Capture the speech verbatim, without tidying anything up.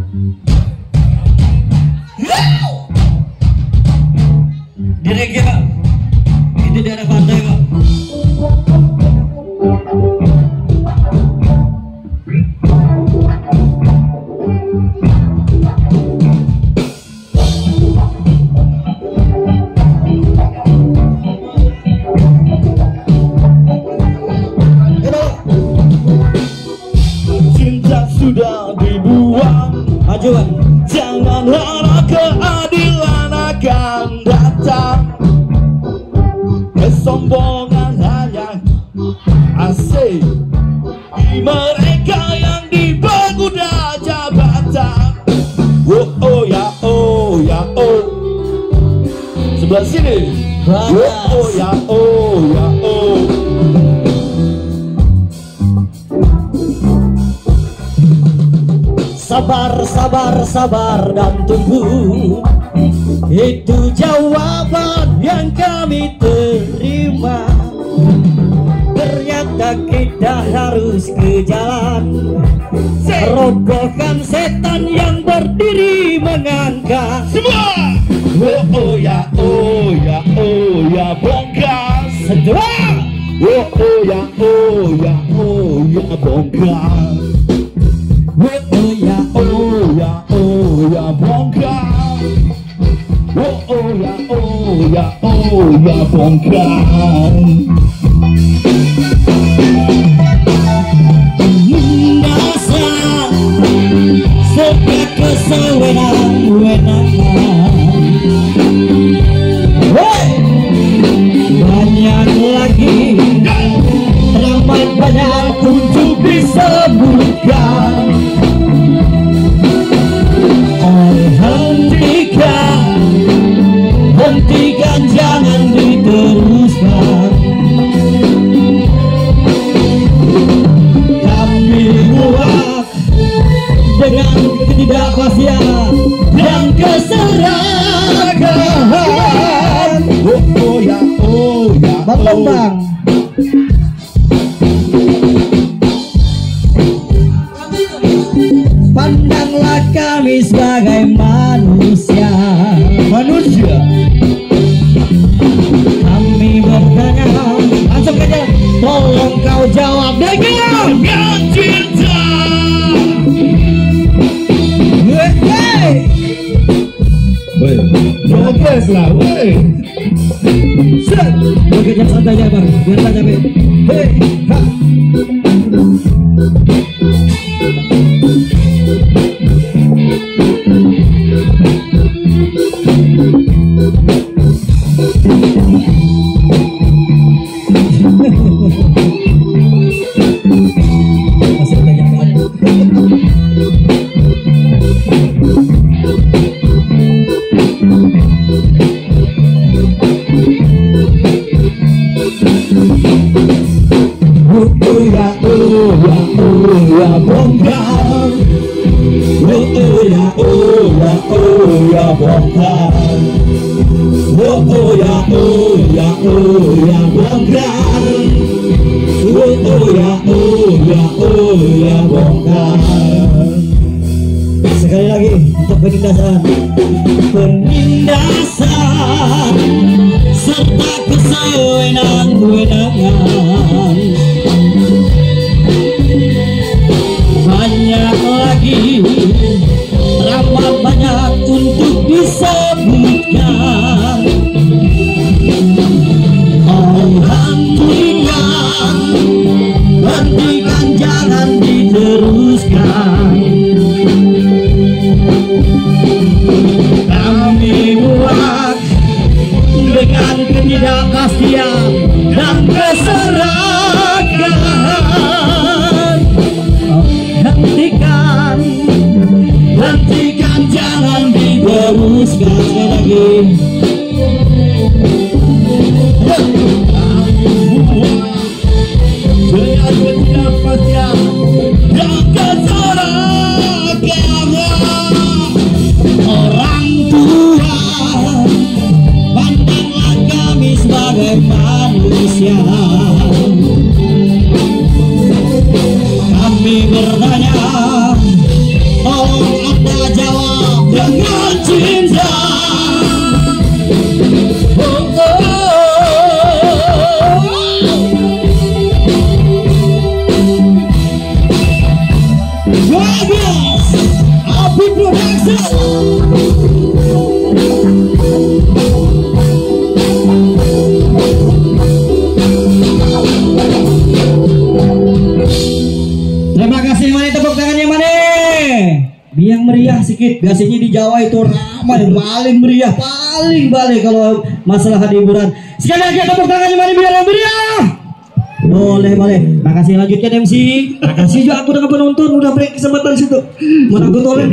Direk Pak, itu daerah pantai Pak. Cinta sudah dibuang, Maju Pak. jangan harap keadilan akan datang. Kesombongan hanya asik di mereka yang dipermudah jabatan. Oh, oh ya, oh ya, oh. Sebelah sini. Oh, oh ya, oh ya, oh. Sabar, sabar, sabar dan tunggu, itu jawaban yang kami terima. Ternyata kita harus ke jalan, robohkan setan yang berdiri mengangkat. Semua. Oh, oh ya, oh ya, oh ya, bongkar. Sedua. Oh, oh ya, oh ya, oh ya, bongkar. Oh, oh ya, Oh ya, oh ya, bongkar. Oh, oh ya, oh ya, oh ya, bongkar. dasar serta kesewenang-wenangan. Hey! Banyak lagi, ramai banyak untuk disebutkan. Oh, hentikan, hentikan, jangan diteruskan. Kami buat dengan ketidakpastian dan keserakahan. Oh, oh ya, oh ya, Bang Bang Bang. Pandanglah kami sebagai manusia. Manusia. Kami bertanya, langsung aja, tolong kau jawab dengan Dengan cinta. hey, hey. Woi, progres lah, woi. Set, bekerja santai aja bang, biar tak capek. Hei, ha. Masih banyak banget. Oh ya, oh ya, oh ya, bongkar. Oh ya, oh ya, oh ya, bongkar. Oh ya, oh ya, oh ya, bongkar. Oh ya, oh ya, oh ya, bongkar. Sekali lagi untuk penindasan, penindasan serta kesewenang-wenangan. Banyak lagi, ramai banyak untuk disebutkan. Oh, hentikan, hentikan, jangan diteruskan. Kami buat dengan ketidakpastian dan keserakahan. sedikit. Biasanya di Jawa itu ramai, paling meriah, paling balik kalau masalah hiburan. Sekali lagi tepuk tangannya mari biar yang meriah. Boleh, boleh. Makasih, lanjutkan M C. Makasih juga aku dengan penonton udah break kesempatan situ. Mana aku tolong.